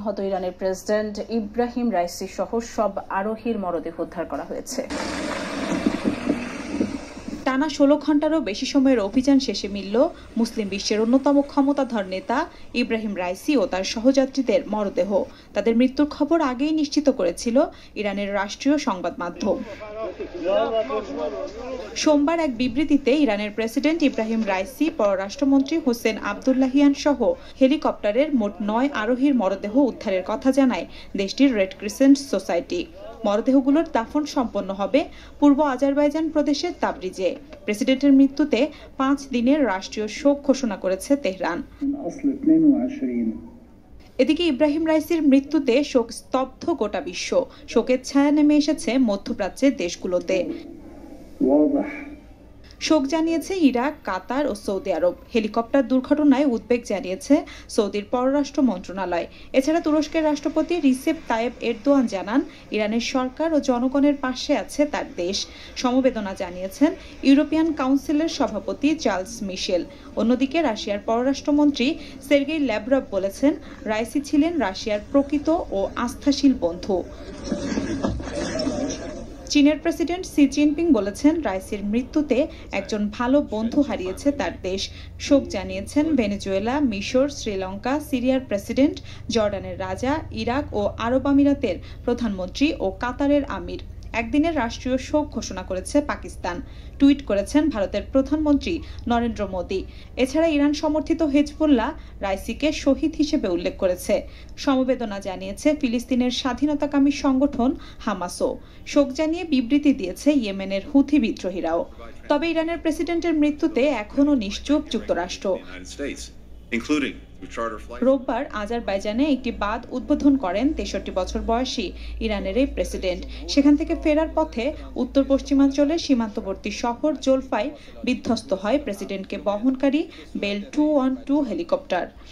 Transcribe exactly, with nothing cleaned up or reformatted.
নিহত ইরানের president Ebrahim Raisi সহ সব আরোহীর মরদেহ উদ্ধার করা হয়েছে। টানা ষোলো ঘন্টারও বেশি সময়ের অভিযান শেষে মিলল মুসলিম বিশ্বের অন্যতম ক্ষমতাধর নেতা ইব্রাহিম রাইসি ও তার সহযাত্রীদের মরদেহ। তাদের মৃত্যুর খবর আগেই নিশ্চিত করেছিল ইরানের রাষ্ট্রীয় সংবাদ মাধ্যম। সোমবার এক বিবৃতিতে ইরানের প্রেসিডেন্ট ইব্রাহিম রাইসি, পররাষ্ট্রমন্ত্রী হোসেন আবদুল্লাহিয়ান সহ হেলিকপ্টারের মোট নয় আরোহীর মরদেহ উদ্ধারের কথা জানায় দেশটির রেড ক্রিসেন্ট সোসাইটি। মরদেহগুলোর দাফন সম্পন্ন হবে পূর্ব আজারবাইজান প্রদেশের তাবরিজে। প্রেসিডেন্টের মৃত্যুতে পাঁচ দিনের রাষ্ট্রীয় শোক ঘোষণা করেছে তেহরান। এদিকে ইব্রাহিম রাইসির মৃত্যুতে শোক স্তব্ধ গোটা বিশ্ব। শোকের ছায়া নেমে এসেছে মধ্যপ্রাচ্যের দেশগুলোতে। শোক জানিয়েছে ইরাক, কাতার ও সৌদি আরব। হেলিকপ্টার দুর্ঘটনায় উদ্বেগ জানিয়েছে সৌদির পররাষ্ট্র মন্ত্রণালয়। এছাড়া তুরস্কের রাষ্ট্রপতি রিসেপ তায়েব এরদোয়ান জানান, ইরানের সরকার ও জনগণের পাশে আছে তার দেশ। সমবেদনা জানিয়েছেন ইউরোপিয়ান কাউন্সিলের সভাপতি চার্লস মিশেল। অন্যদিকে রাশিয়ার পররাষ্ট্রমন্ত্রী সের্গেই ল্যাভরভ বলেছেন, রাইসি ছিলেন রাশিয়ার প্রকৃত ও আস্থাশীল বন্ধু। চীনের প্রেসিডেন্ট শি জিনপিং বলেছেন, রাইসির মৃত্যুতে একজন ভালো বন্ধু হারিয়েছে তার দেশ। শোক জানিয়েছেন ভেনেজুয়েলা, মিশর, শ্রীলঙ্কা, সিরিয়ার প্রেসিডেন্ট, জর্ডানের রাজা, ইরাক ও আরব আমিরাতের প্রধানমন্ত্রী ও কাতারের আমির। একদিনের রাষ্ট্রীয় শোক ঘোষণা করেছে পাকিস্তান। টুইট করেছেন ভারতের প্রধানমন্ত্রী নরেন্দ্র মোদী। এছাড়া ইরান সমর্থিত হিজবুল্লাহ রাইসিকে শহীদ হিসেবে উল্লেখ করেছে। সমবেদনা জানিয়েছে ফিলিস্তিনের স্বাধীনতাকামী সংগঠন হামাসও। শোক জানিয়ে বিবৃতি দিয়েছে ইয়েমেনের হুথি বিদ্রোহীরাও। তবে ইরানের প্রেসিডেন্টের মৃত্যুতে এখনও নিশ্চুপ যুক্তরাষ্ট্র। রোববার আজারবাইজানে একটি বাঁধ উদ্বোধন করেন তেষট্টি বছর বয়সী ইরানের এই প্রেসিডেন্ট। সেখান থেকে ফেরার পথে উত্তর পশ্চিমাঞ্চলের সীমান্তবর্তী শহর জোলফায় বিধ্বস্ত হয় প্রেসিডেন্টকে বহনকারী Bell two one two helicopter.